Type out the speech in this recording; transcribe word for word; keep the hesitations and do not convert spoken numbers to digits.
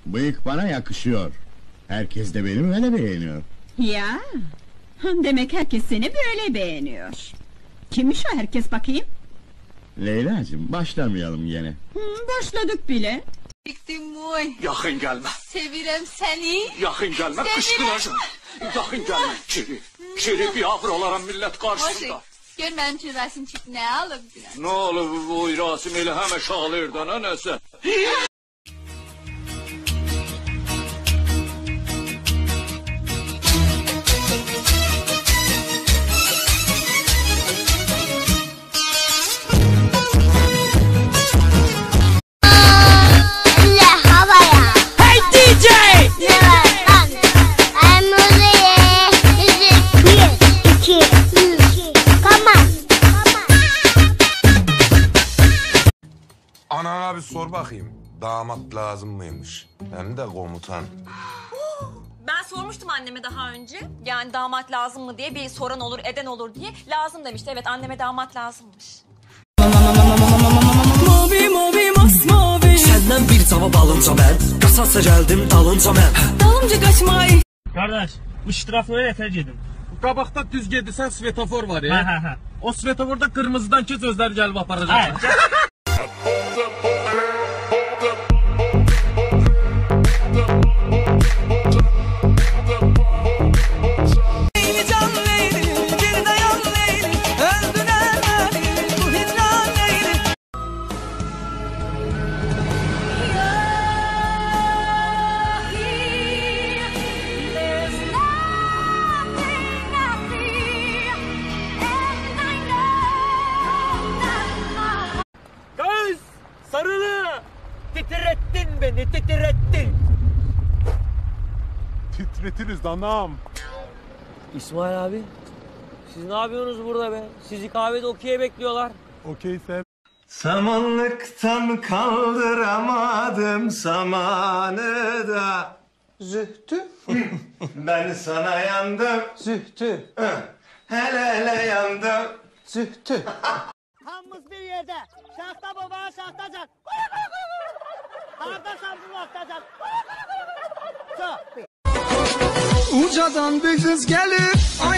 Bıyık bana yakışıyor. Herkes de beni öyle beğeniyor. Ya, demek herkes seni böyle beğeniyor. Kimmiş o herkes bakayım? Leyla'cığım, başlamayalım gene. Hı, başladık bile. Diktimuy. Yakın gelme. Sevirem seni. Yakın gelme. Sevirem. Kışkıracağım. Yakın gelme. Kiri. Kiri bir avralara millet karşısında. Gör benim için resim çek ne alım biraz. Ne olur bu Rasim elə həmə şağlayırdan ha nəsə. Anana bir sor bakayım. Damat lazım mıymış? Hem de komutan. Ben sormuştum anneme daha önce. Yani damat lazım mı diye, bir soran olur, eden olur diye. Lazım demişti. Evet, anneme damat lazımmış. Mavi mavi masmavi. Senden bir cevap alınca ben. Kasatsa geldim dalınca ben. Dalımca kaçma. Kardeş, bu ştrafları yeter gedin. Qabaqda düz gedirsən svetofor var ya. Hə, hə, hə. O svetoforda qırmızıdan keç özləri gəlib aparacaqlar. Kız! Sarılı! Titrettin beni, titrettin! Titretiriz anam. İsmail abi, siz ne yapıyorsunuz burada be? Sizi kahvede okey'e bekliyorlar. Okeyse. Samanlıktan kaldıramadım samanı da. Zühtü. Ben sana yandım. Zühtü. Hele hele yandım. Zühtü. Hamımız bir yerde. Şahta babaya şahtacak. Kardeş hamzını atacak. Ucadan bir kız gelir.